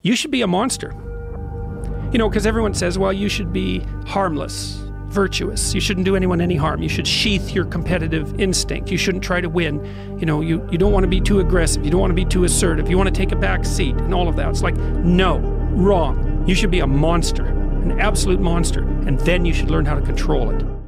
You should be a monster. You know, because everyone says, well, you should be harmless, virtuous. You shouldn't do anyone any harm. You should sheath your competitive instinct. You shouldn't try to win. You know, you don't want to be too aggressive. You don't want to be too assertive. You want to take a back seat and all of that. It's like, no, wrong. You should be a monster, an absolute monster, and then you should learn how to control it.